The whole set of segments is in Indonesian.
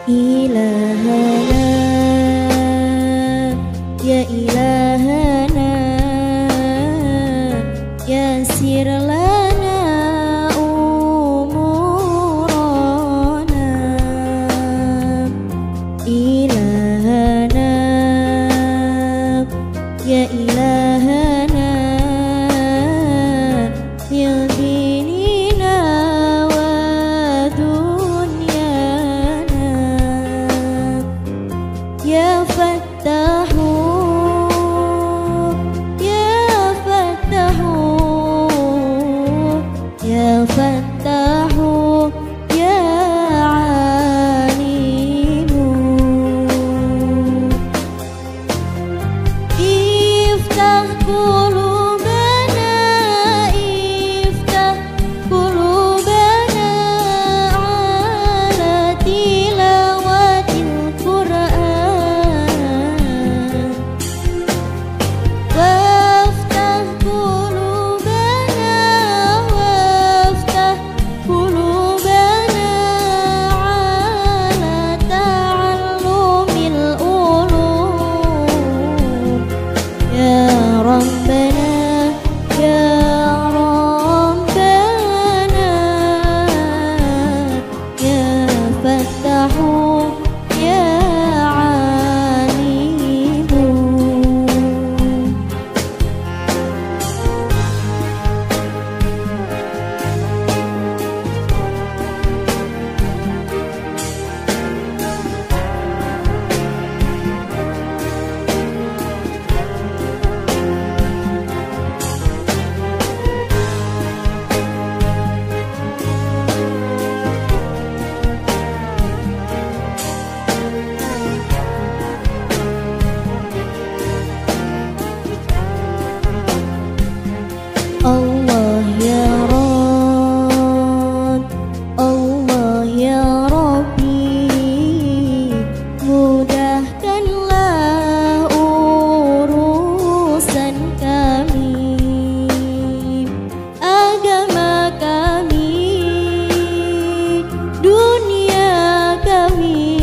إلهنا يا إلهنا يسر لنا أمورنا إلهنا يا إلهنا يا ديننا ودنيانا يا فتاح يا فتاح يا فتاح يا عليم افتح قلوبنا افتح قلوبنا على تلاوة القرآن وافتح قلوبنا وافتح قلوبنا على تعلم العلوم يا ربنا يا ربنا يا فتاح يا عليم Allah ya Rabb, Allah ya Rabbi, mudahkanlah urusan kami, agama kami, dunia kami.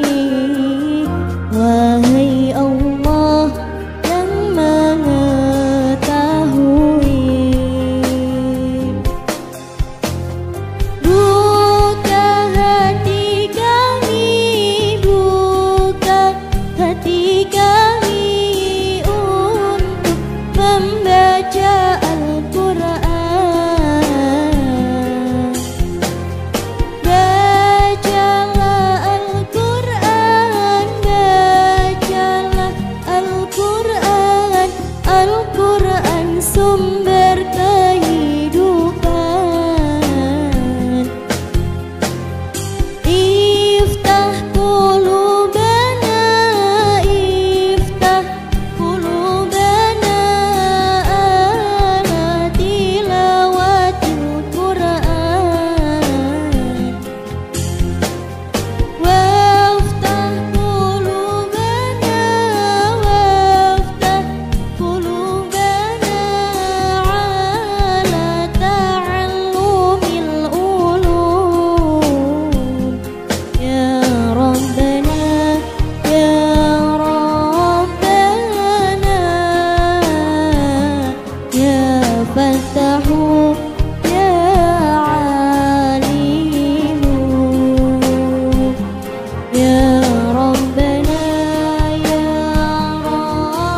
Wahai Allah yang mengetahui, buka hati kami, buka hati kami untuk membaca Al-Quran. Bacalah Al-Quran, bacalah Al-Quran, Al-Quran sumber kehidupan. Iftah qulubana, iftah qulubana ala tilawatil Quran waftah qulubana waftah qulubana ala ta'allumil ulum ya Rabbana ya Rabbana ya Fattahu ya Alimu ya Rabbana ya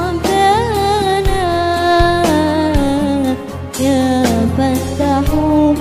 Rabbana ya Fattahu